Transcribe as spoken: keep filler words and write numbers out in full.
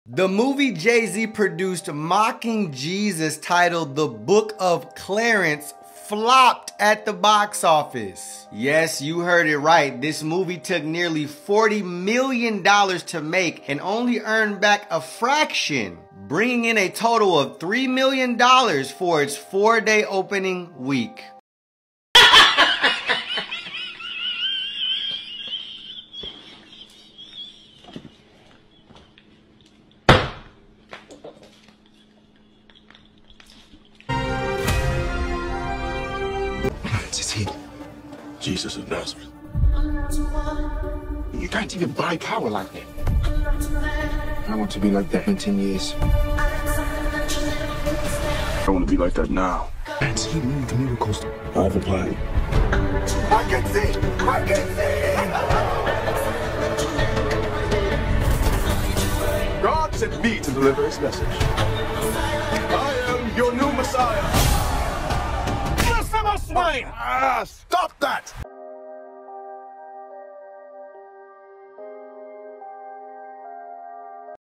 The movie Jay-Z produced mocking Jesus, titled The Book of Clarence, flopped at the box office. Yes, you heard it right. This movie took nearly forty million dollars to make and only earned back a fraction, bringing in a total of three million dollars for its four-day opening week. Is he Jesus of Nazareth? You can't even buy power like that. I want to be like that in ten years. I want to be like that now. And he needs miracles. I have a plan. I can see! I can see! God sent me to deliver his message. I am your new Messiah. Swine! Ah, stop that!